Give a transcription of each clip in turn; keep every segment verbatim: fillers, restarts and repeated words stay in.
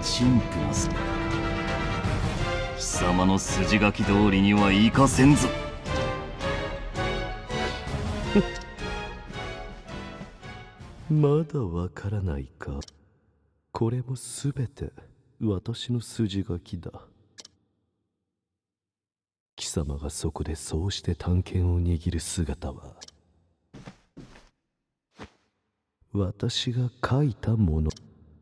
陳腐なぞ。貴様の筋書き通りにはいかせんぞ。 まだわからないか。これもすべて私の筋書きだ。貴様がそこでそうして短剣を握る姿は私が書いたもの。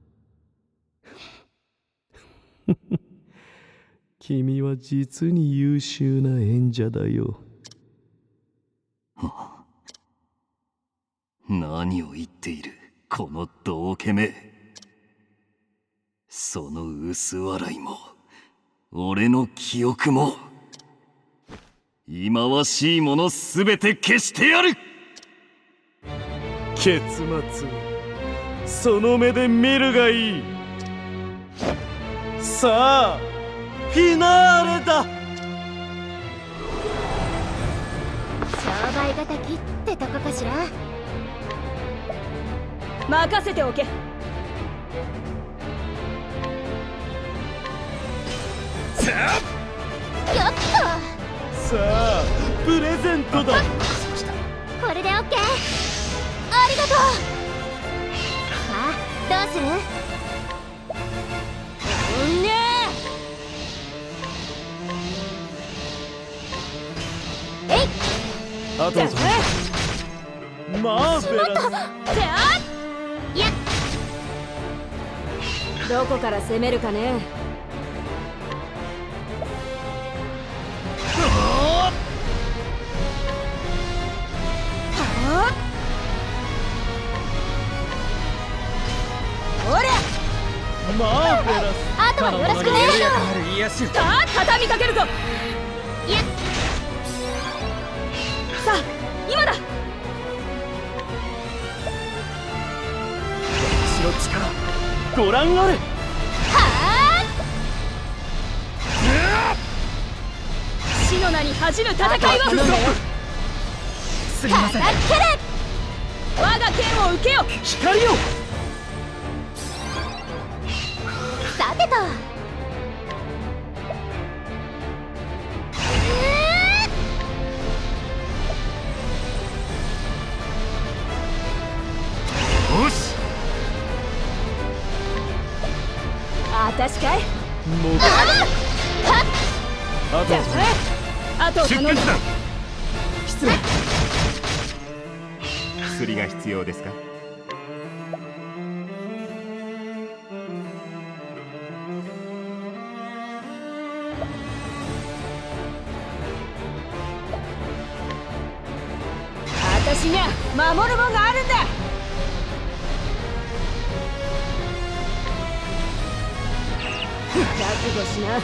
君は実に優秀な演者だよ。 何を言っているこの道化め。その薄笑いも俺の記憶も忌まわしいものすべて消してやる。 結末その目で見るがいい。さあフィナーレだ。 商売敵ってとこかしら。 任せておけ。 さあよっと。 さあプレゼントだ。 これでオッケー。ありがとう。さあどうする。 うんねー。えい。 あとぞ。マーベラス。 せあいや。 どこから攻めるかね。 マーベラス。 あとはよろしくね。 さあ畳みかけるぞ。 いや。 さあ今だ。 私の力ご覧あれ。 はあ。死の名に恥じぬ戦いを。 すみません。 たたけれ。 我が剣を受けよ。 光よ。 さてと。 よし。 あたしかい。 もうあとあと出血だ。 失礼。薬が必要ですか。 私には守るもんがあるんだ。覚悟しな。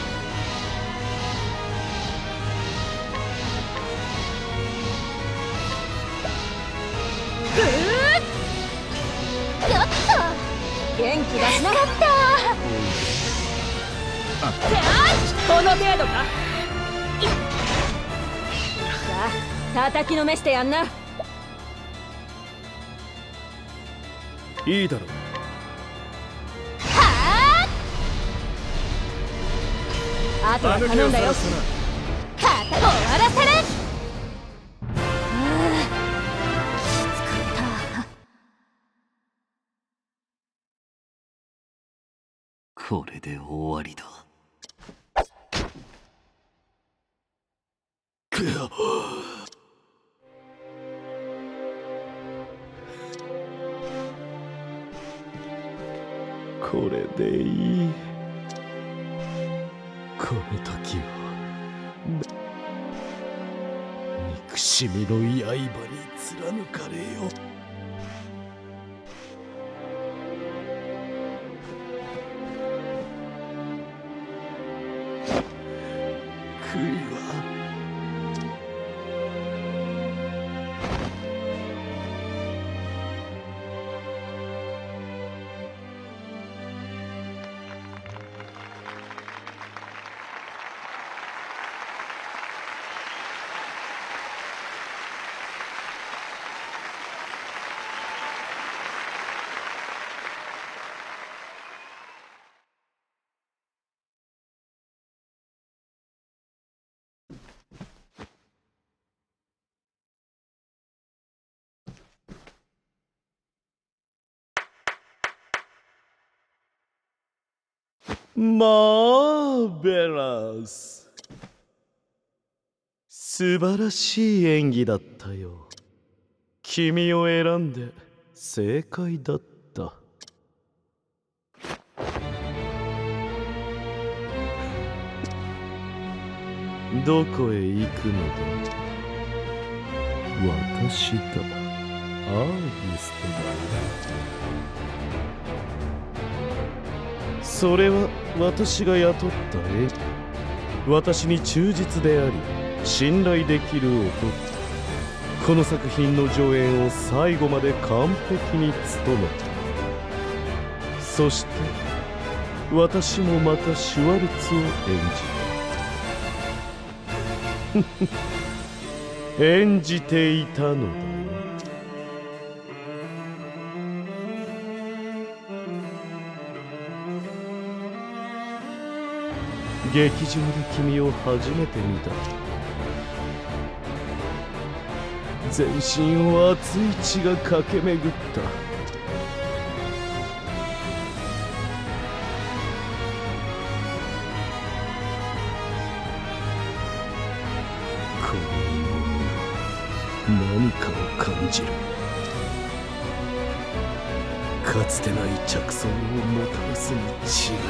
よっと。 元気だしな。 よかった。 この程度か。さあ叩きのめしてやんな。 いいだろう。 はあとは頼んだよ。 あ。肩終わらせる。きつかった。 これで終わりだ。 これでいい。この時を憎しみの刃に貫かれよ。悔いはマーベラス。素晴らしい演技だったよ。君を選んで正解だった。どこへ行くのだ。私だ。アーギストだ。それは私が雇った絵。私に忠実であり信頼できる男。この作品の上演を最後まで完璧に務めた。そして私もまたシュワルツを演じた。演じていたのだよ。劇場で君を初めて見た。全身を熱い血が駆け巡った。この何かを感じる。かつてない着想をもたらすに違いない。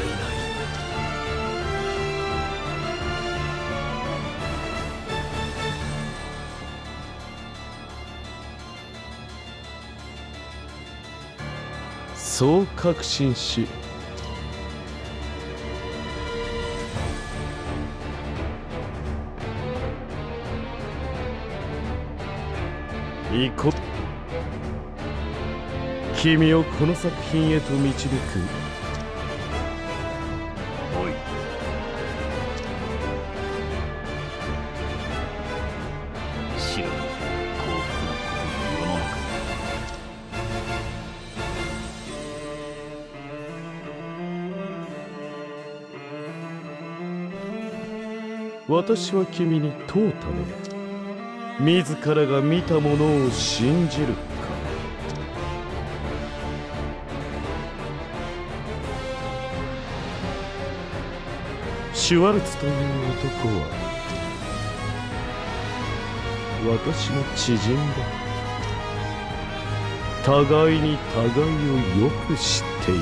そう確信し、行こう。君をこの作品へと導く。 おい、白に幸福なことの世の中に。 私は君に問うためだ。自らが見たものを信じるか。シュワルツという男は私の知人だ。互いに互いをよく知っている。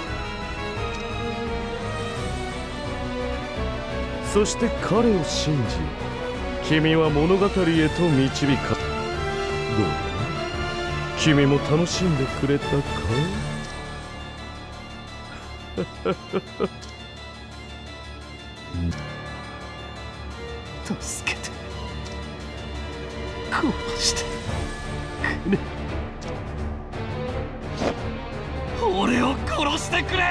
そして彼を信じ、君は物語へと導か。どうだ、君も楽しんでくれたか。 助けて、殺してくれ。俺を殺してくれ。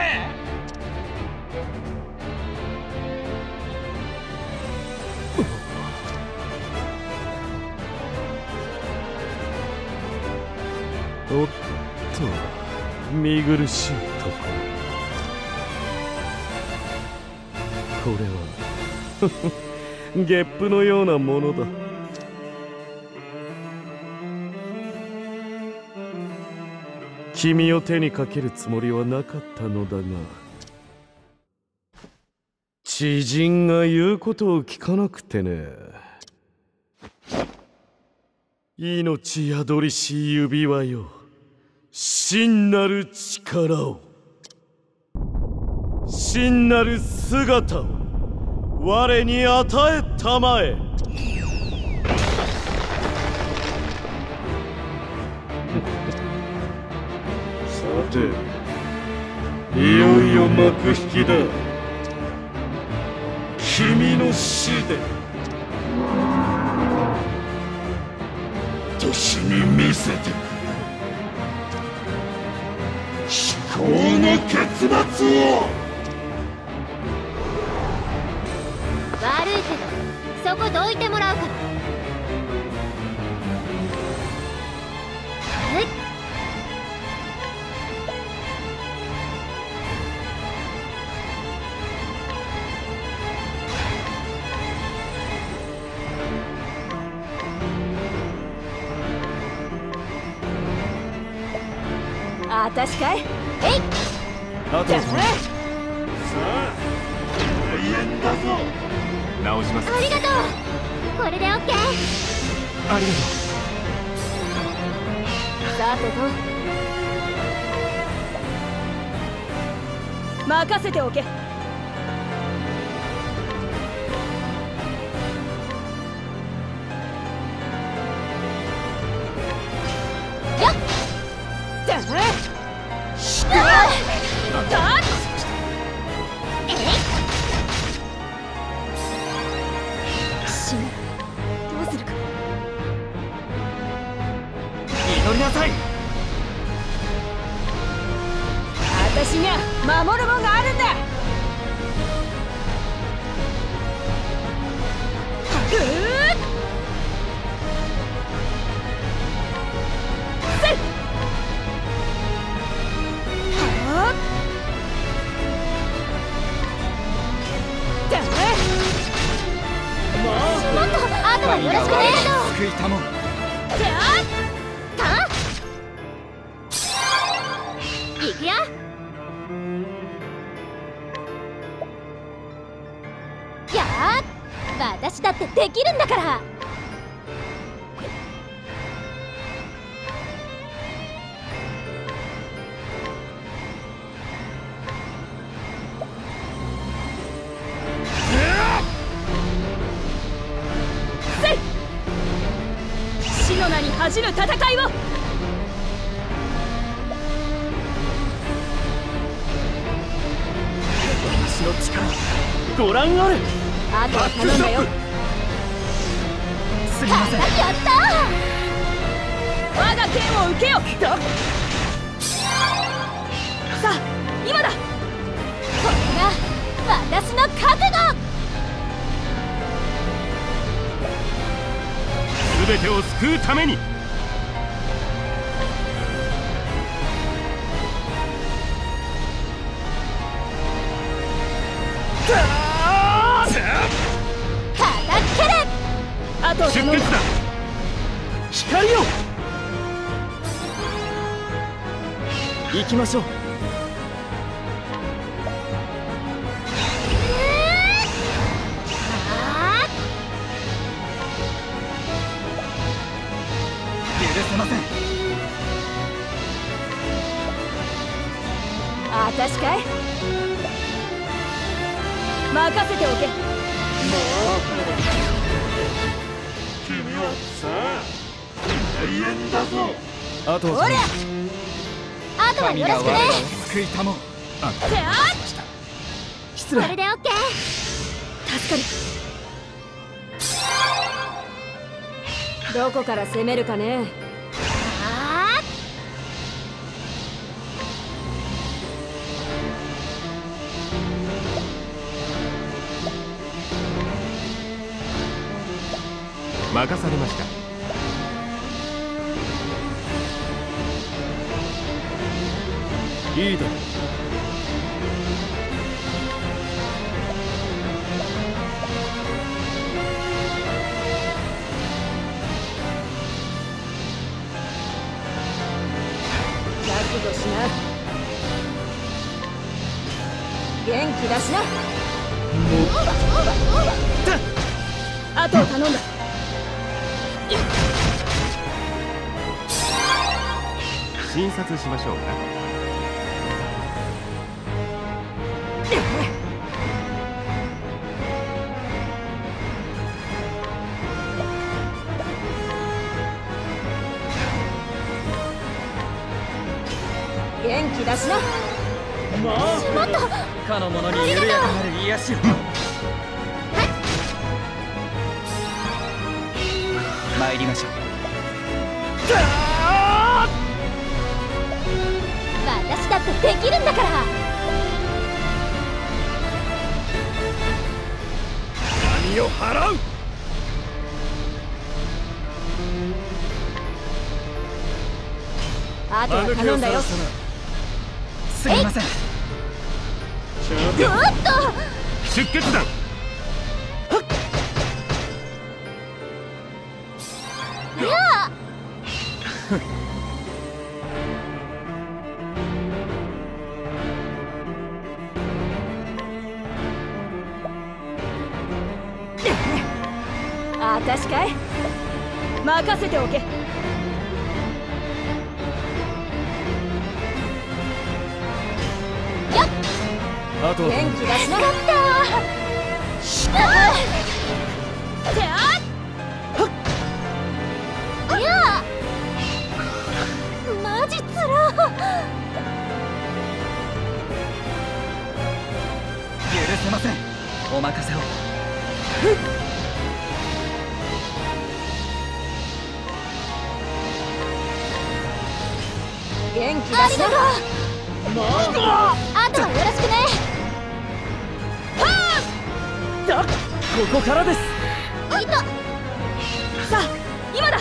おっと、見苦しいところ。これはゲップのようなものだ。君を手にかけるつもりはなかったのだが、知人が言うことを聞かなくてね。命宿りし指輪よ、真なる力を、真なる姿を我に与えたまえ。さて、いよいよ幕引きだ。君の死で私に見せてくれ。至高の結末を。 悪いけどそこどいてもらうから。はい。 あたしかい。 あと直します。 ありがとう。これで オーケー。 ありがとさてと任せておけ。 乗りなさい。 私には守るもんがあるんだ。ふーせっはっだもっとあとはよろしくね。 救いたもん。 てあいくよ。やー、私だってできるんだから。 せい死の名に恥じる戦いを。 の力ご覧あれ。 あとは頼んだよ。 すみません。 やった我が剣を受けよ。さあ今だ。 これが私の覚悟。 全てを救うために。 あと出血だ。光よ。行きましょう。許せません。 あたしかい。任せておけ。もう大変だぞ。あとほら、あとはよろしくね。 救いたもん。あ、 てあ失礼。 これで オーケー。 助かる。どこから攻めるかね。 あ任されました。 いいだろう。 覚悟しな。元気だしな。あとを頼んだ。 診察しましょうか。 元気だしな。 まあ、かの者に緩やかなる癒しを。参りましょう。 私だってできるんだから。 神を払う。 あとは頼んだよ。 すみません。 ぐっと出血弾。 いや私かい？任せておけ。 あとは元気出しなかったてあいやマジつら許せません。お任せを。 元気出しな。 ありがとう。あとはよろしくね。 だ、ここからです。 いた。 さあ今だ。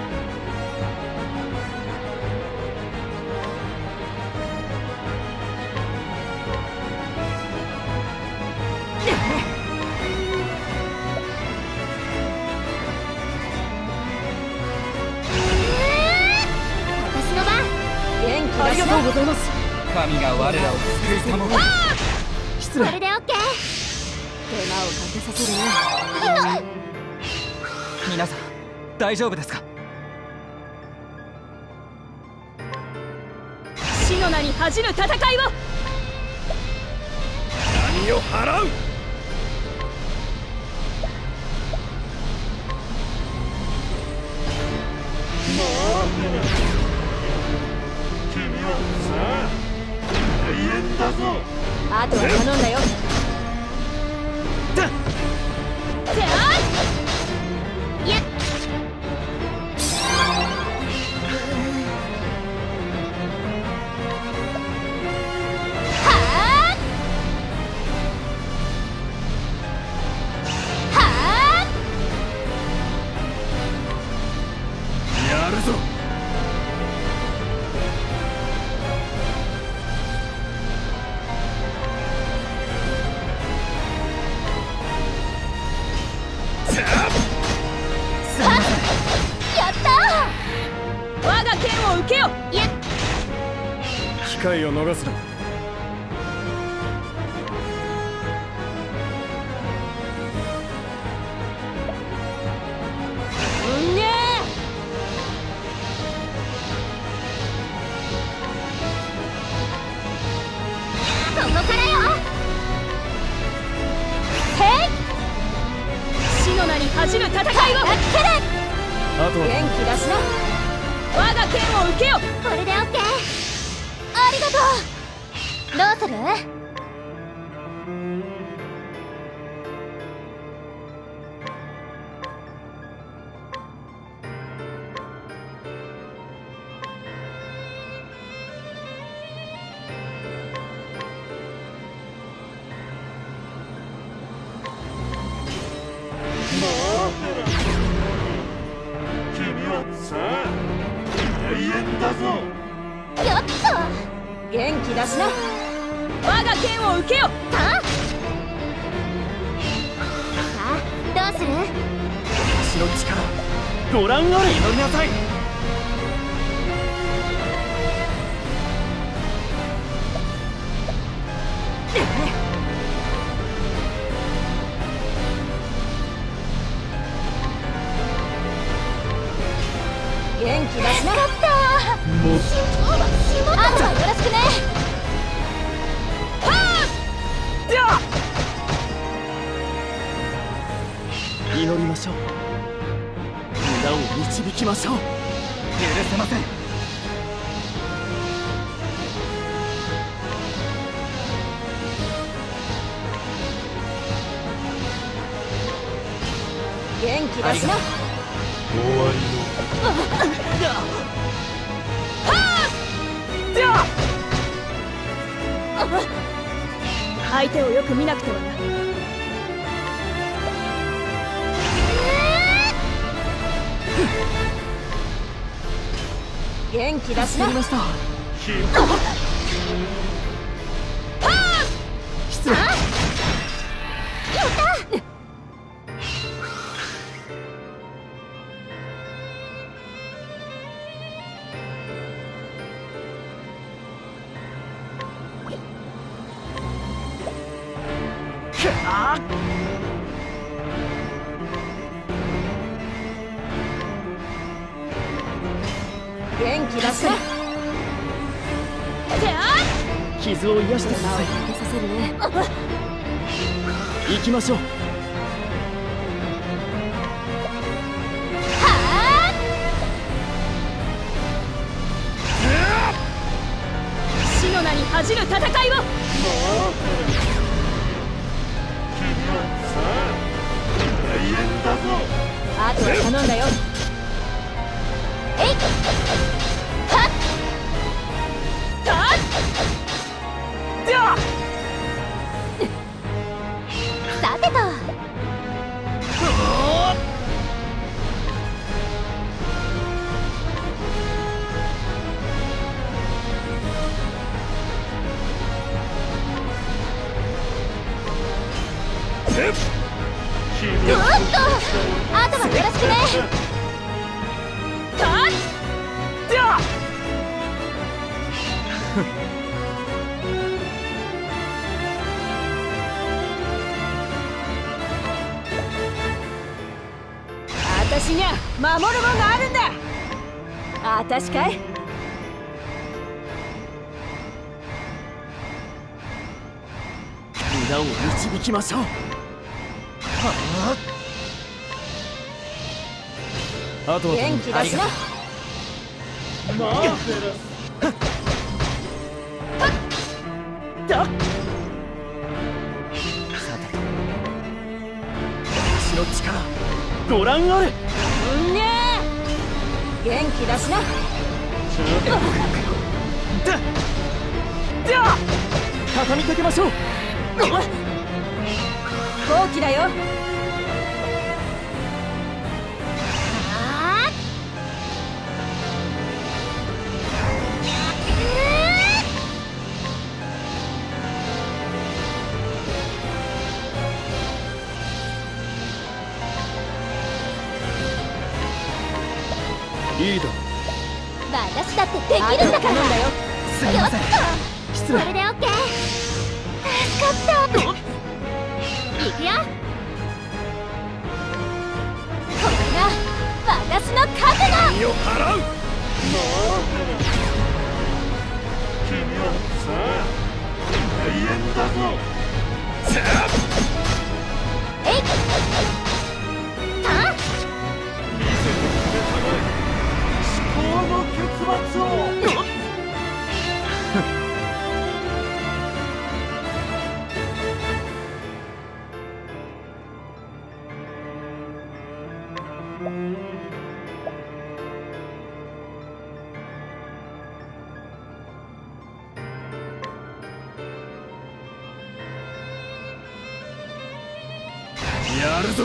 私の番。 元気あり出しな。 がとうございます。神が我らを救いたもの。失礼。 これでオッケー。 手間をかけさせるね。 皆さん大丈夫ですか？ 死の名に恥じぬ戦いを。 何を払う。 あとは頼んだよ。てあいややるぞ。 やった我が剣を受けよ。 ー。いや機会を逃すな。 うんねここからよ。 へい。死の名に恥じぬ戦いを。 あとは元気出しな。我が剣を受けよ。 これでオッケー。ありがとう。どうする？やったわ。 元気出しな。我が剣を受けよ。 はさあどうする？ 私の力ご覧あれ。祈りなさい。 元気出しなかった。 もうあとはよろしくね。 祈りましょう。皆を導きましょう。許せません。 元気出しな。 終わりの相手をよく見なくてはな。元気出しな。 ました。失礼。 やった気出しな。 傷を癒してください。 受けさせるね。 行きましょう。 死の名に恥じる戦いを。あとは頼んだよ。 えいはったっさてとぐっとあとはよろしくね。 私にゃ守るもんがあるんだ。あたしかい。 皆を導きましょう。あとは元気出しな。 マーベラス。だ。さてと、私の力ご覧あれ。 うんねー。元気出しな。 だ。だ。畳みかけましょう。 好機だよ。 いいだろう。 私だってできるんだから。 頼んだよ。 すみません。失礼。 これでオッケー。助かった。いくよ。これが私の覚悟。 身を払う。 君はさあ大変だぞ。 えいた見せてくれたまえ。思考の結末を。 やるぞ。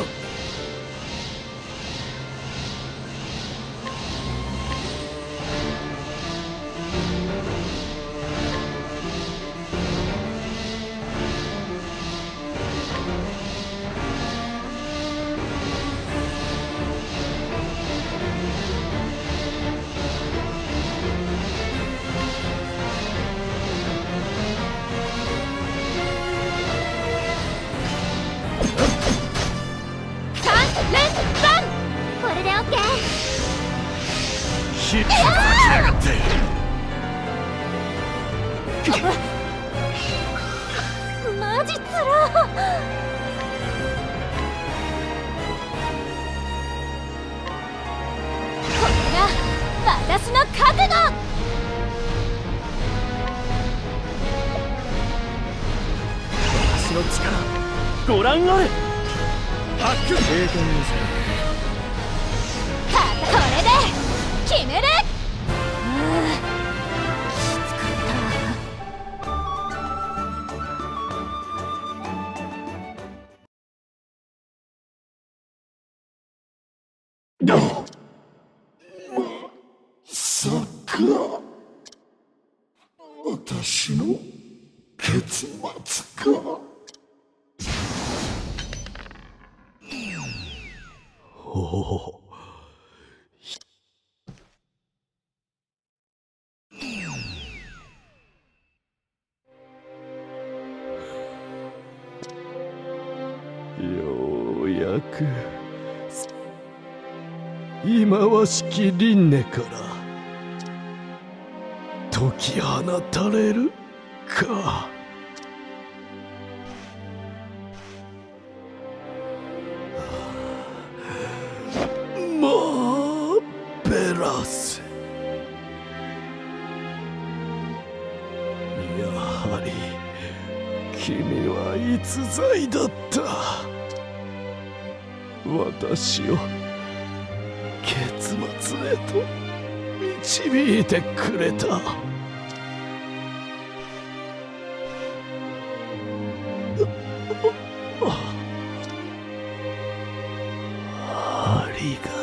これでオッケー。 ひっつきやがって。 マジつら。これが私の覚悟。 私の力ご覧あれ。 発揮。経験にせよ。 これで決める。ああ、きつかった。 まさか私の結末か。 ほほほ。ようやく忌まわしき輪廻からき放たれるか。まあベラス、やはり君は逸材だった。私を結末へと導いてくれた。ありが